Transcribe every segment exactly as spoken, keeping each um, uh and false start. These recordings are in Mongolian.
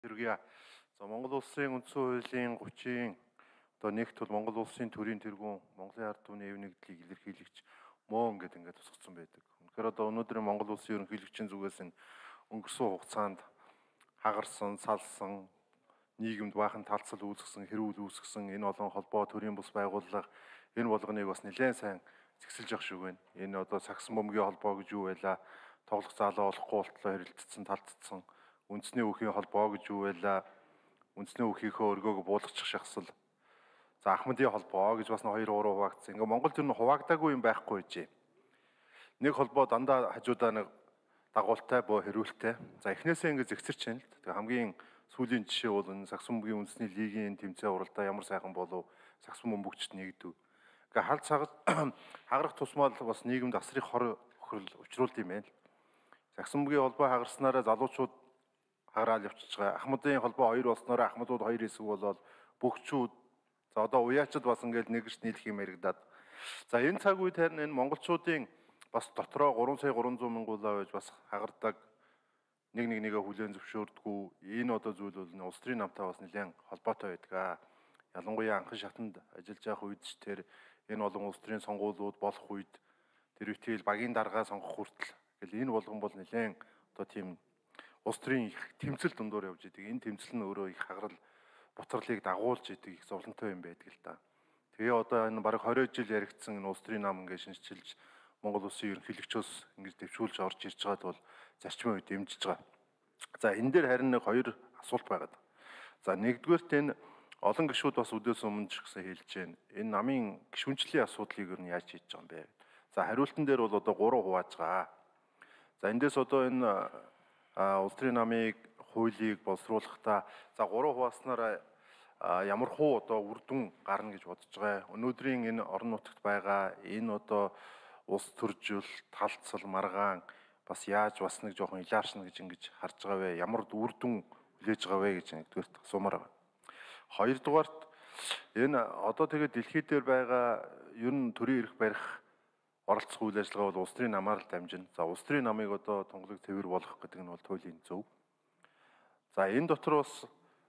Тэргийа. За Монгол улсын үндсэн хуулийн гучин одоо нэгт бол Монгол улсын төрийн тэргүүн Монголын ард түмний эв нэгдлийг илэрхийлэгч мөн ингээд ингээд тусгацсан байдаг. Үнэхээр одоо өнөөдрийн Монгол улсын ерөнхийлөгчийн зүгээс энэ өнгөрсөн хугацаанд хагарсан, салсан, нийгэмд баахан талцал үүсгэсэн, хэрүүл үүсгэсэн энэ олон холбоо төрийн бус байгууллага энэ болгоныг бас нэлээд сайн зэгсэлж явах шиг байна. Энэ одоо сагсан бөмбөгийн холбоо гэж юу байлаа? Тоглох заалаа олохгүй болтлоо хэрэлдсэн, талцсан. Үндэсний өвхийн холбоо гэж юу байлаа? Үндэсний өвхийнхөө өргөөг буулгачих шахсал. За Ахмадын холбоо гэж бас нэг хоёр гурван хуваагдсан. Ингээ Монголд ер нь хуваагдаагүй юм байхгүй жий. Нэг холбоо дандаа хажуудаа нэг дагуултай боо хэрүүлтэй. За эхнээсээ ингээ зэгцэрч байна л. Тэгээ хамгийн сүүлийн жишээ бол энэ сагсан бөмбөгийн үндэсний лигийн тэмцээн уралдаа ямар сайхан болов сагсан бөмбөгчд нэгдэв. Ингээ халд цагт хагарах тусмал бас нийгэмд асрыг хор өхрөл учруулд юм байна. Сагсан бөмбөгийн холбоо хагарснараа залуучууд хараал явчихж байгаа. Ахмадын холбоо хоёр болсноор Ахмадууд хоёр хэсэг болоод бүгчүүд за одоо уяачд бас ингээл нэгж нийлэх юм яригадаад. За энэ цаг үед харин энэ монголчуудын бас дотроо гурван сая гурван зуун мянгуулаа байж бас хагардаг нэг нэг нэгэ хүлээн зөвшөөрдгүү энэ одоо зүйл бол улс төрийн намтай бас нэлээд холбоотой байдаг. Ялангуяа анхан шатанд ажиллаж явах үед ч тэр энэ олон улс төрийн сонгуулиуд болох үед тэр үтгэл багийн даргаа сонгох хүртэл гэл энэ болгон бол нэлээд одоо тийм улс төрийн их тэмцэл дундуур явж идэг. Энэ тэмцэл нь өөрөө их хагарал бутарлыг дагуулж идэг их зовлонтой юм байдаг л да. Тэгээ одоо энэ бараг хорин жил яригдсан энэ улс төрийн нам ингээд шинжилж Монгол улсын ерөнхийлөгчөөс ингэж дэвшүүлж орж ирж байгаад бол зарчмын үед дэмжиж байгаа. За энэ дээр харин нэг хоёр асуулт байгаад. За нэгдүгээрт энэ олон гишүүд бас өдөөс өмнө ч гэсэн хэлж байна. Энэ намын гишүүнчлийн асуудлыг ер нь яаж хийж байгаа юм бэ? За хариултан дээр бол одоо гурван хувааж байгаа. За эндээс одоо энэ улс төрийн намыг хуулийг боловсруулахдаа за гурван хувааснаар ямар хуу одоо үр дүн гарна гэж бодож байгаа. Өнөөдрийн энэ орон нутагт байгаа энэ одоо улс төржил, талцал, маргаан бас яаж бас нэг жоохон илааршна гэж ингэж харж байгаа вэ? Ямар үр дүн хүлээж байгаа вэ гэж нэгдүгээрт асуумаар байна. Хоёрдугаарт энэ одоо тэгээд дэлхий дээр байгаа ер нь төрийн эрх барих оролцох үйл ажиллагаа бол улс төрийн намаар л дамжина. За улс төрийн намыг одоо тунгалаг цэвэр болгох гэдэг нь бол туйлын зөв. За энэ дотор бас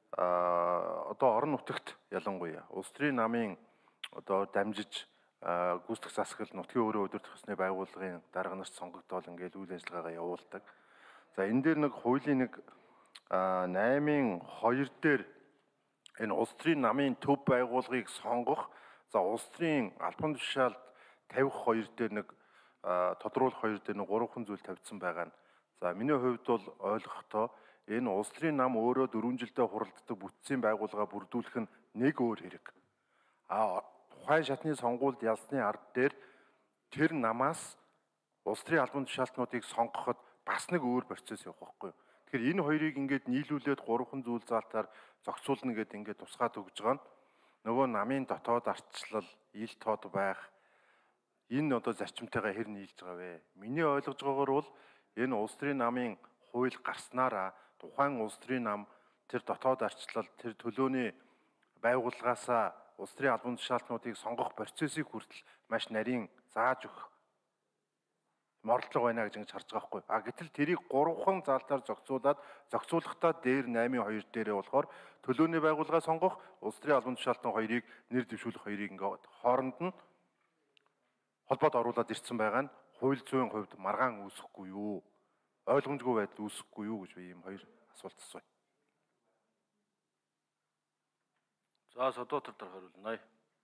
одоо орон нутагт ялангуяа улс төрийн намын одоо дамжиж гүйцэтгэх засаглал нутгийн өөрөө удирдах ёсны байгууллагын дарга нарт сонгогдоод ингээл үйл ажиллагаагаа явуулдаг. За энэ дээр нэг хуулийн нэг наймын хоёр дээр энэ улс төрийн намын төв байгууллагыг сонгох за улс төрийн албан тушаалд тавих хоёр дээр нэг тодруулах хоёр дээр нэг гурван зүйл тавьсан байгаа нь. За миний хувьд бол ойлгохдоо энэ улс төрийн нам өөрөө дөрвөн жилдээ хуралддаг бүтцийн байгууллага бүрдүүлэх нь нэг өөр хэрэг. А тухайн шатны сонгуульд ялсны ард дээр тэр намаас улс төрийн албан тушаалтнуудыг сонгоход бас нэг өөр процесс явах байхгүй юу. Тэгэхээр энэ хоёрыг ингээд нийлүүлээд гурван зүйл заалтаар зохицуулна гэдээ ингээд тусгаад өгж байгаа нь нөгөө намын дотоод ардчлал, ил тод байх энэ одоо зарчимтайгаа хэр нийлж байгаа вэ? Миний ойлгож байгаагаар бол энэ улс төрийн намын хууль гарснараа тухайн улс төрийн нам тэр дотоод ардчлал, тэр төлөөний байгууллагаасаа улс төрийн албан тушаалтнуудыг сонгох процессыг хүртэл маш нарийн зааж өгөх мордлого байна гэж ингэж харж байгаа байхгүй. А гэтэл тэрийг гурван заалтаар зохицуулаад зохицуулахдаа дээр наймын хоёр дээрээ болохоор төлөөний байгууллага сонгох, улс төрийн албан тушаалтны хоёрыг нэр дэвшүүлэх хоёрыг ингээд хооронд нь холбоод оруулаад ирсэн байгаа нь хууль зүйн хувьд маргаан үүсэхгүй юу? Ойлгомжгүй байдал үүсэхгүй юу гэж би ийм хоёр асуулт асууя. За Содотор дараа хариулна.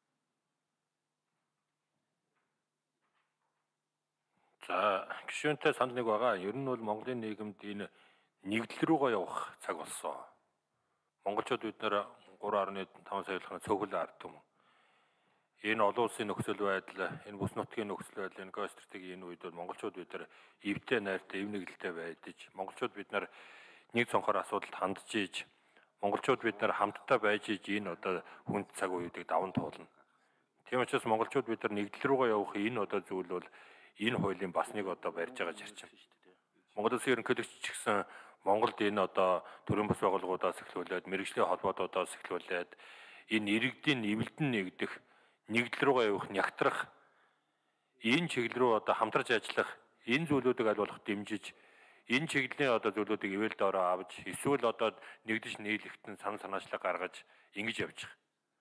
За гишүүнтэй санд нэг байгаа. Ер нь бол Монголын нийгэмд энэ нэгдэл рүүгээ явах цаг болсон. Монголчууд бид нэр гурван арван таван сая цөөхөл ард түмэн. Энэ олон улсын нөхцөл байдал, энэ бүс нутгийн нөхцөл байдал, энэ геостратегийн энэ үед бол монголчууд бид нар эвтэй найртай, эв нэгдэлтэй байдаж, монголчууд бид нар нэг цонхоор асуудалд хандж ийж, монголчууд бид нар хамтдаа байж ийж энэ одоо хүнд цаг үеийг даван туулна. Тийм учраас монголчууд бид нар нэгдэл рүүгээ явах энэ одоо зүйл бол энэ хуулийн бас нэг одоо барьж байгаа зарчим. Монгол Улсын ерөнхийлөгч ч гэсэн Монголд энэ одоо төрийн бас байгууллагуудаас эхлүүлээд, мэргэжлийн холбоотуудаас эхлүүлээд энэ иргэдийн нэвэлдэн нэгдэх нэгдэл рүүгээ явах, нягтрах энэ чиглэл рүү одоо хамтарч ажиллах энэ зүйлүүдийг аль болох дэмжиж энэ чиглэлийн одоо зүйлүүдийг ивэл доороо авч эсвэл одоо нэгдэж нийлэхтэн санаа санаачлаг гаргаж ингэж явчих.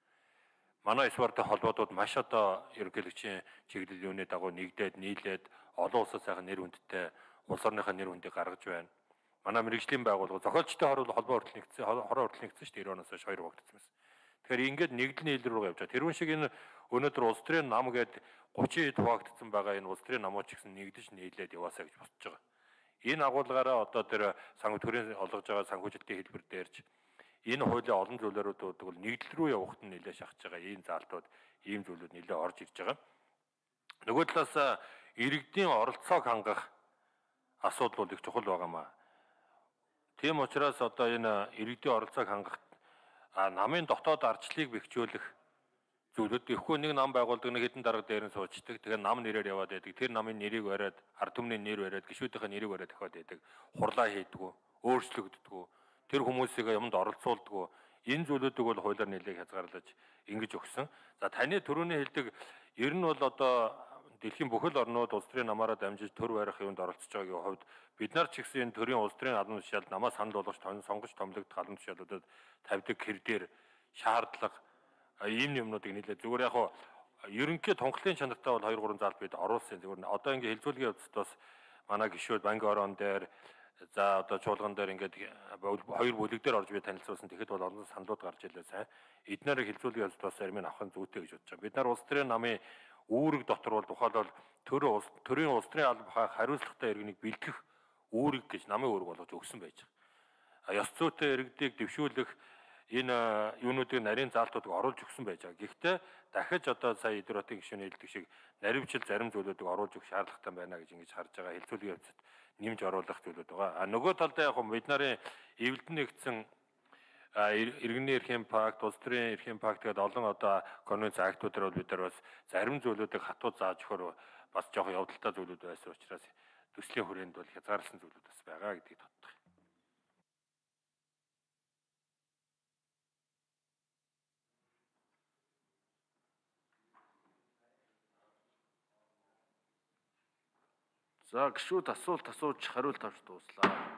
Манай спорттой холбоодууд маш одоо ерөнхийлөгчийн чиглэл юуны дагуу нэгдээд нийлээд олон улсад сайхан нэр хүндтэй улс орныхаа нэр хүндийг гаргаж байна. Манай мэрэгжлийн байгууллага зохиолчтой холбоо хүртэл нэгдсэн, хороо хүртэл нэгдсэн шүү дээ девяносто оноос хойш хоёр багтсан байсан. Тэгэхээр ингээд нэгдэл нийлэл рүү явж байгаа. Тэрүүн шиг энэ өнөөдөр улс төрийн нам гээд гучин хэд хуваагдсан байгаа энэ улс төрийн намууд ч гэсэн нэгдэж нийлээд яваасаа гэж бодож байгаа. Энэ агуулгаараа одоо тэр санхүү төрийн олгож байгаа санхүүжилтийн хэлбэр дээрж энэ хуулийн олон зүйлээрүүд бол нэгдэл рүү явахт нь нэлээд шахаж байгаа. Ийм заалтууд, ийм зүйлүүд нэлээд орж ирж байгаа. Нөгөө талаас иргэдийн оролцоог хангах асуудал бол их чухал байгаамаа. Тийм учраас одоо энэ иргэдийн оролцоог хангах намын дотоод ардчлалыг бэхжүүлэх зүйлүүд ихгүй нэг нам байгуулдаг нэг хэдэн дарга дээр нь суучдаг. Тэгээ нам нэрээр яваад байдаг. Тэр намын нэрийг бариад, ард түмний нэр бариад, гишүүдийнхээ нэрийг бариад ахаад байдаг. Хурлаа хийдгүү, өөрчлөгддгүү. Тэр хүмүүсийг юмд оролцуулдгүү. Энэ зүйлүүдийг бол хуулиар нэлээд хязгаарлаж ингэж өгсөн. За таны түрүүний хэлдэг ер нь бол одоо дэлхийн бүхэл орнууд улс төрийн намаараа дамжиж төр барих юунд оролцож байгаагийн хувьд бид нар ч гэсэн энэ төрийн улс төрийн албан тушаалд намаа санал болгож сонгож томилогдох албан тушаалуудад тавьдаг хэр дээр шаардлага ийм юмнуудыг нийлээ зүгээр яг хоо ерөнхий тунхлын чанартай бол хоёр гурван заалт бид оруулсан. Зүгээр одоо ингээ хэлцүүлгийн явцад бас манай гишүүд банк орон дээр за одоо чуулган дээр ингээд хоёр бүлэг дээр орж би танилцуулсан. Тэгэхэд бол олон саналууд гарч ирлээ сайн. Эднэрийг хэлцүүлгийн явцад бас армын авах нь зүйтэй гэж бодож байгаа. Бид нар улс төрийн намын үүрэг дотор бол тухайлбал төр улс төрийн улс төрийн албан хариуцлагатай иргэнийг бэлтгэх үүрэг гэж намын үүрэг болгож өгсөн байж байгаа. Ёс зүйтэй иргэдийг дэвшүүлэх энэ юунуудыг нарийн заалтуудыг оруулж өгсөн байж байгаа. Гэхдээ дахиж одоо сая Идэротын гишүүний хэлдэг шиг наривчил зарим зүйлүүдийг оруулж өгөх шаардлагатай байна гэж ингэж харж байгаа. Хэлцүүлгийн явцад нэмж оруулах зүйлүүд байгаа. А нөгөө талдаа яг бид нарын эвлэлд нэгдсэн иргэний эрхийн пакт, улс төрийн эрхийн пакт гэдэг олон одоо конвенц актуудаар бол бид нар бас зарим зүйлүүдийг хатуу зааж өгөхөөр бас жоох явдалтай зүйлүүд байсан учраас төслийн хүрээнд бол хязгаарласан зүйлүүд бас байгаа гэдгийг тодтох. За гişүүд асуулт асууж хариулт авч дууслаа.